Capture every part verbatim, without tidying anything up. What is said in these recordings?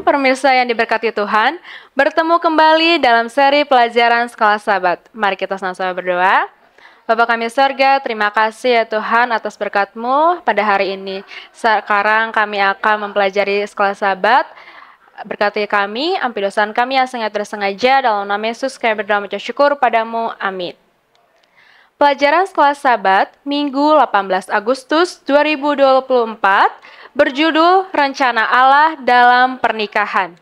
pemirsa yang diberkati Tuhan. Bertemu kembali dalam seri pelajaran Sekolah Sabat. Mari kita sama-sama berdoa. Bapa kami sorga, terima kasih ya Tuhan atas berkat-Mu pada hari ini. Sekarang kami akan mempelajari Sekolah Sabat. Berkati kami, ampuni dosa kami yang sangat bersengaja. Dalam nama Yesus kami berdoa mengucap syukur padamu. Amin. Pelajaran Sekolah Sabat, Minggu delapan belas Agustus dua ribu dua puluh empat, berjudul Rencana Allah dalam Pernikahan.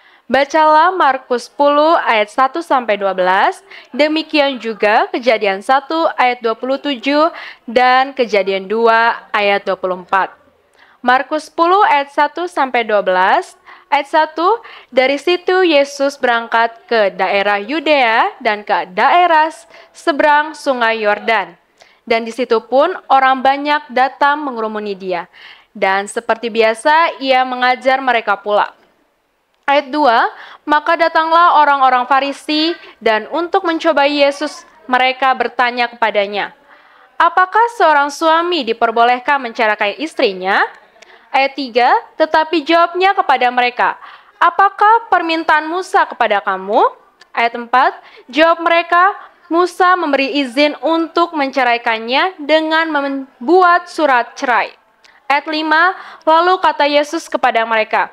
Bacalah Markus sepuluh ayat satu sampai dua belas, demikian juga Kejadian satu ayat dua puluh tujuh dan Kejadian dua ayat dua puluh empat. Markus sepuluh ayat satu sampai dua belas. Ayat satu, dari situ Yesus berangkat ke daerah Yudea dan ke daerah seberang sungai Yordan. Dan di situ pun orang banyak datang mengerumuni dia. Dan seperti biasa ia mengajar mereka pula. Ayat dua, maka datanglah orang-orang Farisi dan untuk mencobai Yesus mereka bertanya kepadanya, apakah seorang suami diperbolehkan menceraikan istrinya? Ayat tiga, tetapi jawabnya kepada mereka, apakah permintaan Musa kepada kamu? Ayat empat, jawab mereka, Musa memberi izin untuk menceraikannya dengan membuat surat cerai. Ayat lima, lalu kata Yesus kepada mereka,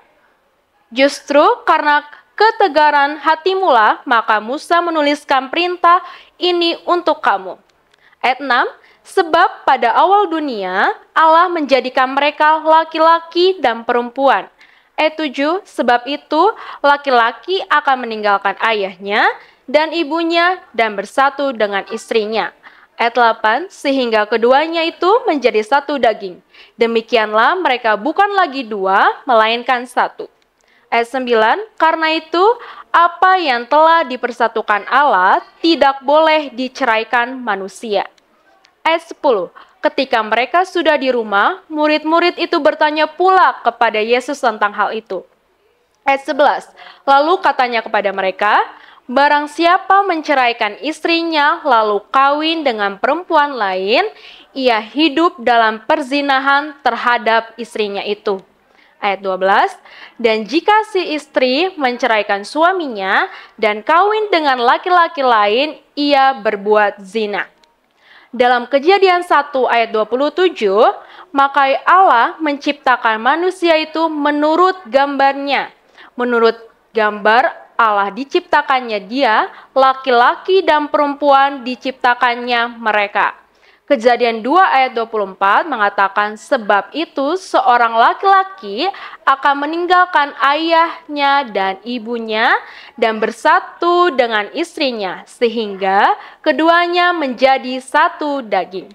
justru karena ketegaran hatimulah, maka Musa menuliskan perintah ini untuk kamu. Ayat enam, sebab pada awal dunia Allah menjadikan mereka laki-laki dan perempuan. Ayat tujuh, sebab itu laki-laki akan meninggalkan ayahnya dan ibunya dan bersatu dengan istrinya. Ayat delapan, sehingga keduanya itu menjadi satu daging. Demikianlah mereka bukan lagi dua, melainkan satu. Ayat sembilan, karena itu apa yang telah dipersatukan Allah tidak boleh diceraikan manusia. Ayat sepuluh, ketika mereka sudah di rumah, murid-murid itu bertanya pula kepada Yesus tentang hal itu. Ayat sebelas, lalu katanya kepada mereka, barang siapa menceraikan istrinya lalu kawin dengan perempuan lain, ia hidup dalam perzinahan terhadap istrinya itu. Ayat dua belas, dan jika si istri menceraikan suaminya dan kawin dengan laki-laki lain, ia berbuat zina. Dalam Kejadian satu ayat dua puluh tujuh, maka Allah menciptakan manusia itu menurut gambarnya. Menurut gambar Allah diciptakannya dia, laki-laki dan perempuan diciptakannya mereka. Kejadian dua ayat dua puluh empat mengatakan, sebab itu seorang laki-laki akan meninggalkan ayahnya dan ibunya dan bersatu dengan istrinya, sehingga keduanya menjadi satu daging.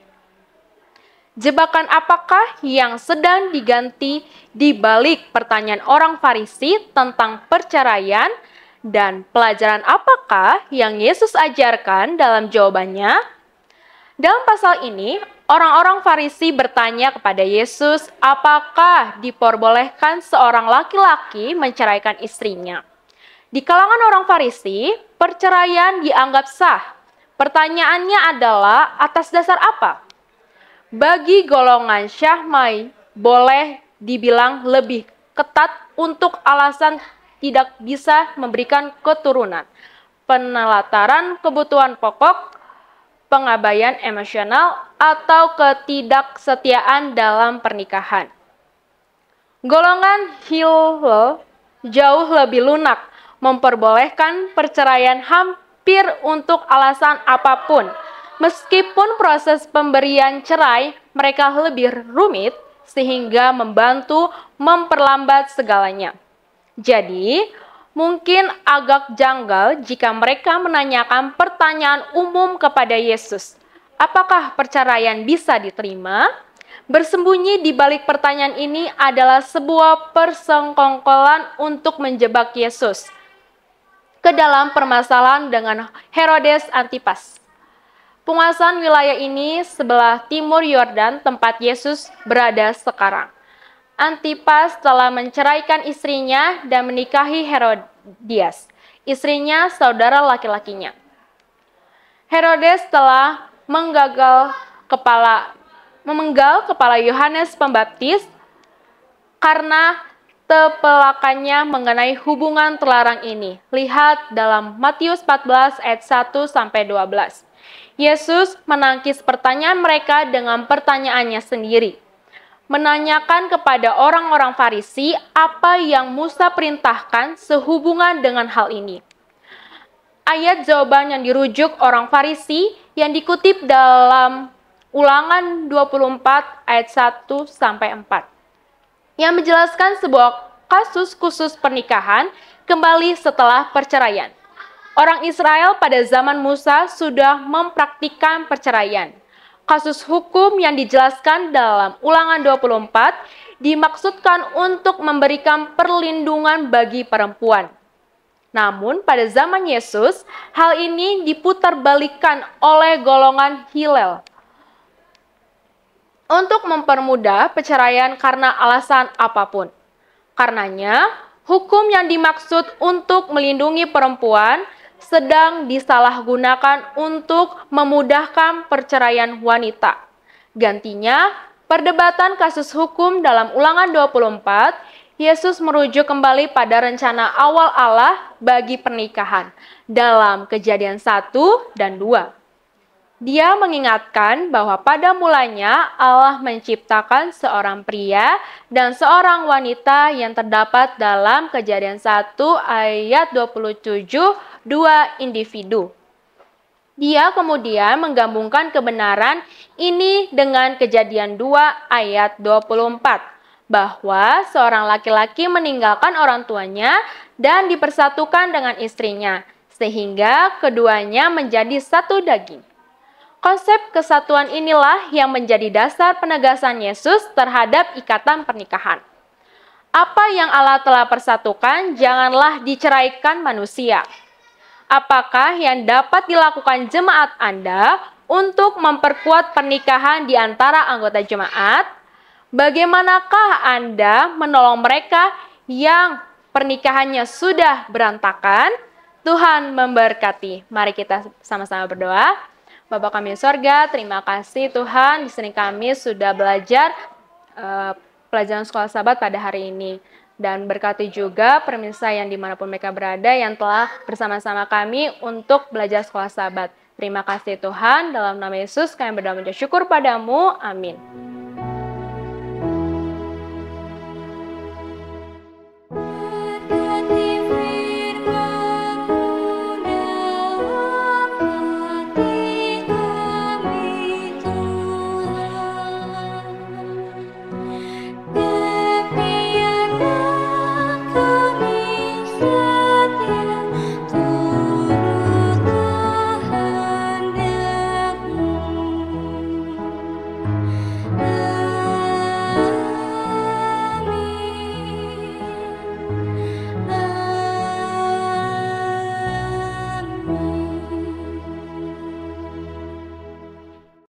Jebakan apakah yang sedang diganti di balik pertanyaan orang Farisi tentang perceraian, dan pelajaran apakah yang Yesus ajarkan dalam jawabannya? Dalam pasal ini, orang-orang Farisi bertanya kepada Yesus, apakah diperbolehkan seorang laki-laki menceraikan istrinya? Di kalangan orang Farisi, perceraian dianggap sah. Pertanyaannya adalah, atas dasar apa? Bagi golongan Syahmai, boleh dibilang lebih ketat untuk alasan tidak bisa memberikan keturunan, penelataran kebutuhan pokok, pengabaian emosional, atau ketidaksetiaan dalam pernikahan. Golongan Hillel jauh lebih lunak, memperbolehkan perceraian hampir untuk alasan apapun. Meskipun proses pemberian cerai mereka lebih rumit, sehingga membantu memperlambat segalanya. Jadi, mungkin agak janggal jika mereka menanyakan pertanyaan umum kepada Yesus. Apakah perceraian bisa diterima? Bersembunyi di balik pertanyaan ini adalah sebuah persengkongkolan untuk menjebak Yesus ke dalam permasalahan dengan Herodes Antipas. Penguasaan wilayah ini sebelah timur Yordan tempat Yesus berada sekarang. Antipas telah menceraikan istrinya dan menikahi Herodias, istrinya saudara laki-lakinya. Herodes telah menggagal kepala, memenggal kepala Yohanes Pembaptis karena tepelakannya mengenai hubungan terlarang ini. Lihat dalam Matius empat belas ayat satu sampai dua belas. Yesus menangkis pertanyaan mereka dengan pertanyaannya sendiri. Menanyakan kepada orang-orang Farisi apa yang Musa perintahkan sehubungan dengan hal ini. Ayat jawaban yang dirujuk orang Farisi yang dikutip dalam Ulangan dua puluh empat ayat satu sampai empat. Yang menjelaskan sebuah kasus khusus pernikahan kembali setelah perceraian. Orang Israel pada zaman Musa sudah mempraktikkan perceraian. Kasus hukum yang dijelaskan dalam Ulangan dua puluh empat dimaksudkan untuk memberikan perlindungan bagi perempuan. Namun pada zaman Yesus, hal ini diputarbalikkan oleh golongan Hillel untuk mempermudah perceraian karena alasan apapun. Karenanya, hukum yang dimaksud untuk melindungi perempuan sedang disalahgunakan untuk memudahkan perceraian wanita. Gantinya, perdebatan kasus hukum dalam Ulangan dua puluh empat, Yesus merujuk kembali pada rencana awal Allah bagi pernikahan dalam Kejadian satu dan dua. Dia mengingatkan bahwa pada mulanya Allah menciptakan seorang pria dan seorang wanita yang terdapat dalam Kejadian satu ayat dua puluh tujuh, dua individu. Dia kemudian menggabungkan kebenaran ini dengan Kejadian dua ayat dua puluh empat, bahwa seorang laki-laki meninggalkan orang tuanya dan dipersatukan dengan istrinya, sehingga keduanya menjadi satu daging. Konsep kesatuan inilah yang menjadi dasar penegasan Yesus terhadap ikatan pernikahan. Apa yang Allah telah persatukan, janganlah diceraikan manusia. Apakah yang dapat dilakukan jemaat Anda untuk memperkuat pernikahan di antara anggota jemaat? Bagaimanakah Anda menolong mereka yang pernikahannya sudah berantakan? Tuhan memberkati. Mari kita sama-sama berdoa. Bapa kami di sorga, terima kasih Tuhan, di sini kami sudah belajar uh, pelajaran sekolah Sabat pada hari ini. Dan berkati juga pemirsa yang dimanapun mereka berada yang telah bersama-sama kami untuk belajar sekolah Sabat. Terima kasih Tuhan, dalam nama Yesus kami berdoa mengucap syukur padamu, amin.